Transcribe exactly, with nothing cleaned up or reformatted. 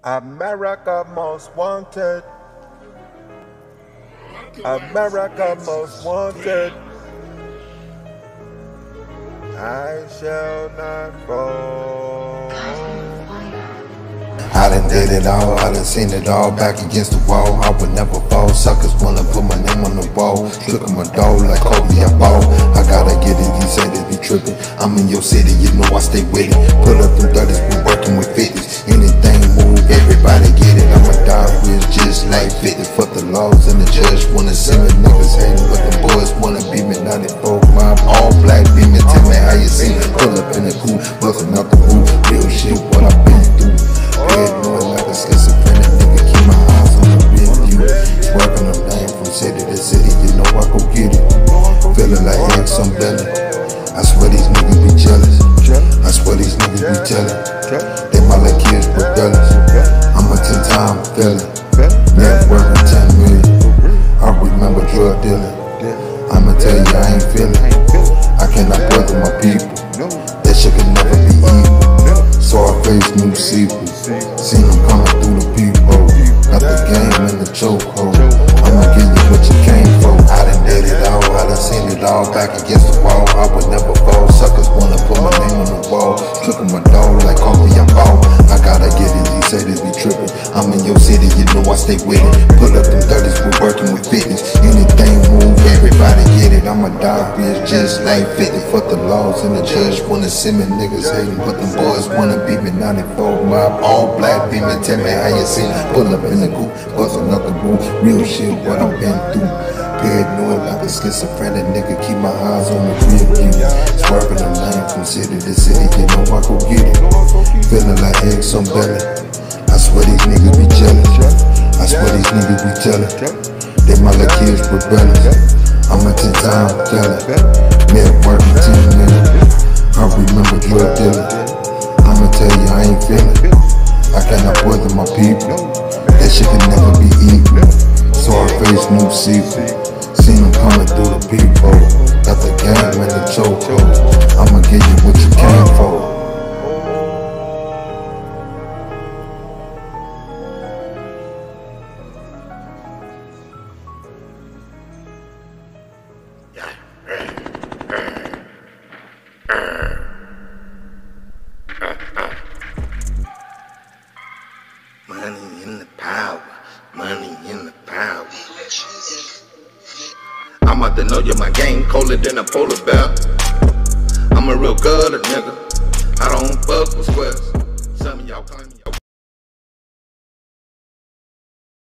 America most wanted. America most wanted. I shall not fall. I done did it all, I done seen it all, back against the wall. I would never fall, suckers wanna put my name on the wall. Look at my dog like Kobe, I ball. I gotta get it, he said it be trippin'. I'm in your city, you know I stay with it. Put up them thirties, we working with fifties. Anything move, everybody get it. I'm a dog with just like fifty. Fuck the laws and the judge wanna see me. Niggas hating, but the boys wanna be me. ninety-four mob, all black beaming. Tell me how you see me. Pull up in the coupe, bustin' out the roof. Real shit, what I been through. Paranoid like a schizophrenic nigga, keep my eyes on the real view. Swerving them down from city to city, you know I go get it. Feeling like eggs on belly. I swear these niggas be jealous. I swear these niggas be telling. They my like kids rebellious. I'm a ten time felon. Net worth of ten million. I remember drug dealing. I'ma tell you I ain't feeling. I cannot brother my people. That shit can never be evil. So I face new sequel. Seen them coming through the peephole. Got the game in the chokehold. I'ma give you what you came for. I done did it all, I done seen it all, back against the wall. I would never fall. Suckers wanna put my name on the wall. Look at my dog like Kobe, I ball. I gotta get it, he said it be trippin'. I'm in your city, you know I stay with it. Put up them thirties, we working with fitness. Anything move, everybody get it. I'm a dog bitch, just like fifty. Fuck the laws and the judge wanna see me. Niggas hating, but them boys wanna beat me. ninety-four mob, all black beaming. Tell me how you see me. Pull up in the coupe, bustin' out the roof. Real shit, what I've been through. Paranoid like a schizophrenic nigga, keep my eyes on the real view. Swerving the line from city to city, you know I go get it. Feeling like eggs on belly. I swear these niggas be jealous. I swear these niggas be telling. They my like kids rebellious. I'm a ten time felon. Net worth of ten million. I remember drug dealing. I'ma tell you I ain't feeling. I cannot bother my people. That shit can never be evil. So I face new sequel. Seen them coming through the peephole. Got the game in the chokehold. I'ma give you what you came for. Money in the power, money in the power. I'm about to know you, my game colder than a polar bear. I'm a real gutter nigga, I don't fuck with squares.